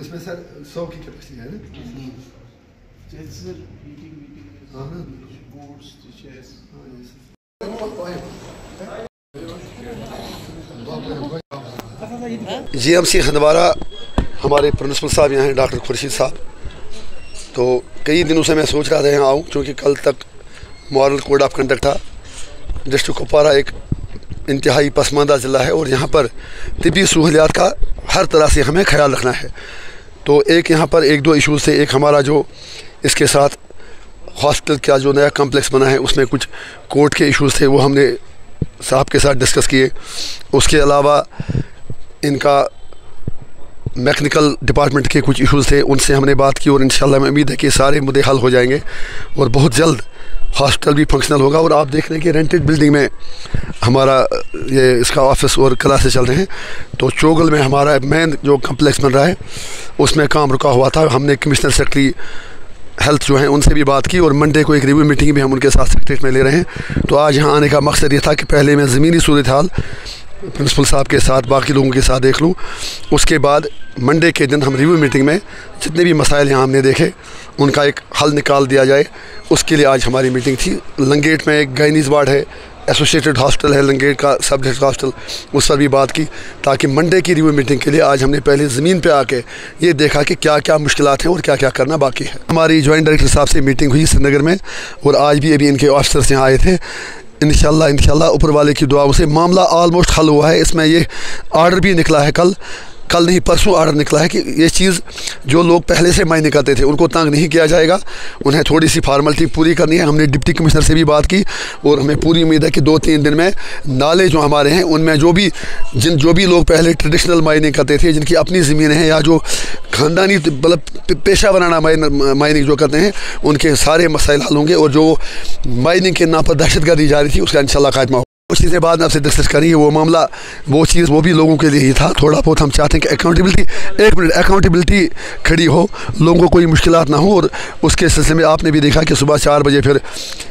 इसमें सर 100 की कैपेसिटी है ना। GMC हंदवारा हमारे प्रिंसिपल साहब यहाँ हैं, डॉक्टर खुर्शीद साहब। तो कई दिनों से मैं सोच रहा था यहाँ आऊँ, क्योंकि कल तक मॉरल कोड ऑफ कंडक्ट था। डिस्ट्रिक्ट कुपवारा एक इंतहाई पसमानदा ज़िला है और यहाँ पर तिब्बी सहूलियात का हर तरह से हमें ख्याल रखना है। तो एक यहाँ पर एक दो इशूज़ थे। एक हमारा जो इसके साथ हॉस्पिटल का जो नया कम्प्लेक्स बना है उसमें कुछ कोर्ट के इशूज़ थे, वो हमने साहब के साथ डिस्कस किए। उसके अलावा इनका मैकेनिकल डिपार्टमेंट के कुछ इशूज़ थे, उनसे हमने बात की और इंशाल्लाह मैं उम्मीद है कि सारे मुद्दे हल हो जाएंगे और बहुत जल्द हॉस्पिटल भी फंक्शनल होगा। और आप देख रहे हैं कि रेंटेड बिल्डिंग में हमारा ये इसका ऑफिस और क्लासेस चल रहे हैं। तो चोगल में हमारा मेन जो कम्प्लेक्स बन रहा है उसमें काम रुका हुआ था। हमने कमिश्नर सेक्रेटरी हेल्थ जो हैं उनसे भी बात की और मंडे को एक रिव्यू मीटिंग भी हम उनके साथ सेक्रेटरीट में ले रहे हैं। तो आज यहाँ आने का मकसद ये था कि पहले मैं ज़मीनी सूरत हाल प्रिंसिपल साहब के साथ बाकी लोगों के साथ देख लूँ, उसके बाद मंडे के दिन हम रिव्यू मीटिंग में जितने भी मसाइल यहाँ हमने देखे उनका एक हल निकाल दिया जाए। उसके लिए आज हमारी मीटिंग थी। लंगेट में एक गायनीज़ वार्ड है, एसोसिएटेड हॉस्पिटल है लंगेट का, सब डिस्ट्रिक्ट हॉस्पिटल, उस पर भी बात की, ताकि मंडे की रिव्यू मीटिंग के लिए आज हमने पहले ज़मीन पे आके ये देखा कि क्या क्या मुश्किलात हैं और क्या क्या करना बाकी है। हमारी जॉइंट डायरेक्टर साहब से मीटिंग हुई श्रीनगर में और आज भी अभी इनके ऑफिसर्स यहाँ आए थे। इंशाल्लाह ऊपर वाले की दुआओं से मामला ऑलमोस्ट हल हुआ है। इसमें ये ऑर्डर भी निकला है, कल नहीं परसों ऑर्डर निकला है कि ये चीज़ जो लोग पहले से मायने करते थे उनको तंग नहीं किया जाएगा, उन्हें थोड़ी सी फार्मेलिटी पूरी करनी है। हमने डिप्टी कमिश्नर से भी बात की और हमें पूरी उम्मीद है कि 2-3 दिन में नाले जो हमारे हैं उनमें जो भी लोग पहले ट्रेडिशनल माइनिंग करते थे, जिनकी अपनी ज़मीनें हैं या जो ख़ानदानी मतलब पेशा बनाना माइनिंग जो करते हैं, उनके सारे मसाइल हल होंगे और जो माइनिंग के नाम पर दहशतगर्दी जारी थी उसका इंशाल्लाह खात्मा होगा। कुछ चीज़ें बाद में आपसे डिस्कस करेंगे। वो मामला वो भी लोगों के लिए ही था। थोड़ा बहुत हम चाहते हैं कि अकाउंटेबिलिटी खड़ी हो, लोगों को कोई मुश्किलात ना हो। और उसके सिलसिले में आपने भी देखा कि सुबह 4 बजे फिर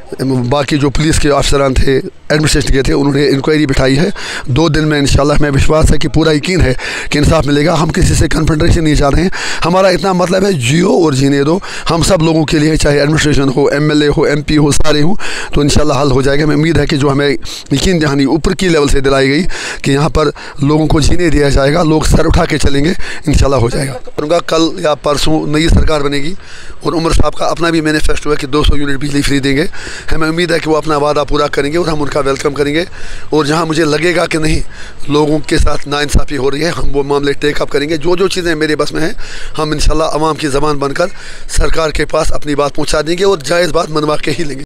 बाकी जो पुलिस के अफसरान थे, एडमिनिस्ट्रेशन के थे, उन्होंने इंक्वायरी बिठाई है। 2 दिन में इंशाल्लाह हमें विश्वास है कि पूरा यकीन है कि इंसाफ मिलेगा। हम किसी से कन्फ्रंटेशन नहीं चाह रहे हैं। हमारा इतना मतलब है जियो और जीने दो, हम सब लोगों के लिए, चाहे एडमिनिस्ट्रेशन हो, MLA हो, MP हो, सारे हों, तो इंशाल्लाह हल हो जाएगा। मैं उम्मीद है कि जो हमें यकीन दहानी ऊपर की लेवल से दिलाई गई कि यहाँ पर लोगों को जीने दिया जाएगा, लोग सर उठा के चलेंगे, इंशाल्लाह हो जाएगा। करूँगा कल या परसों नई सरकार बनेगी और उमर साहब का अपना भी मैनिफेस्टो है कि 200 यूनिट बिजली फ्री देंगे। हमें उम्मीद है कि वो अपना वादा पूरा करेंगे और हम उनका वेलकम करेंगे। और जहाँ मुझे लगेगा कि नहीं लोगों के साथ नाइंसाफ़ी हो रही है, हम वो मामले टेक अप करेंगे। जो चीज़ें मेरे बस में हैं हम इंशाल्लाह अवाम की ज़बान बनकर सरकार के पास अपनी बात पहुँचा देंगे और जायज़ बात मनवा के ही लेंगे।